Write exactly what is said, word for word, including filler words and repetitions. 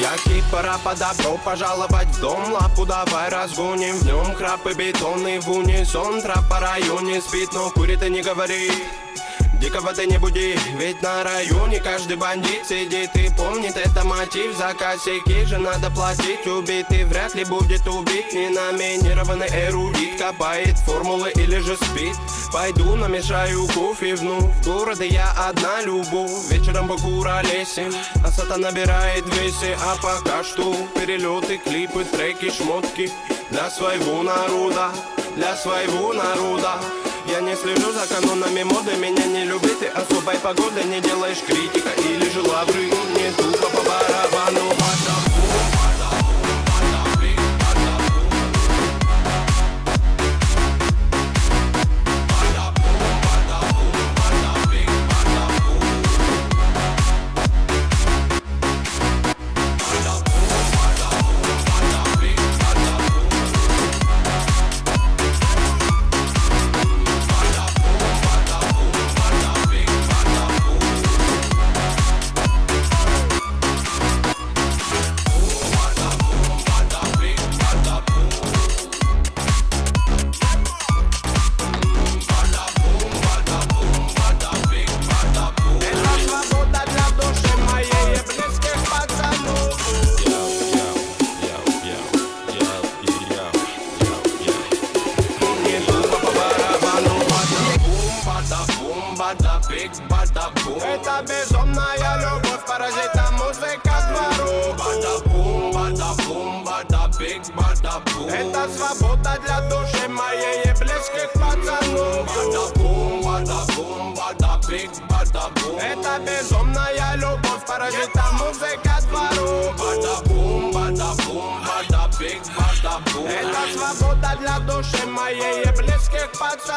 Яки пора по добро пожаловать в дом. Лапу давай разгоним, в нем храпы бетонный в унисон. Трап по районе спит, но курит и не говорит. Дикого ты не буди, ведь на районе каждый бандит сидит и помнит это мотив. За косяки же надо платить, убитый вряд ли будет убит. Ненаминированный эрудит копает формулы или же спит. Пойду намешаю кофе вновь, в городе я одна любовь. Вечером покуролесим, а сата набирает весе. А пока что перелеты, клипы, треки, шмотки для своего народа, для своего народа. Я не слежу за канонами моды, меня не любит и особой погоды. Не делаешь критика или же лавры, не тупо по барабану. Это безумная любовь, паразита музыка двору. Бада-бум, бада-бум, бада-биг, бада-бум. Это свобода для души моей и близких пацанов. Бада-бум, бада-бум, бада-биг, бада-бум. Это безумная любовь, паразита музыка двору. Бада-бум, бада-бум, бада-биг, бада-бум. Это свобода для души моей и близких пацанов.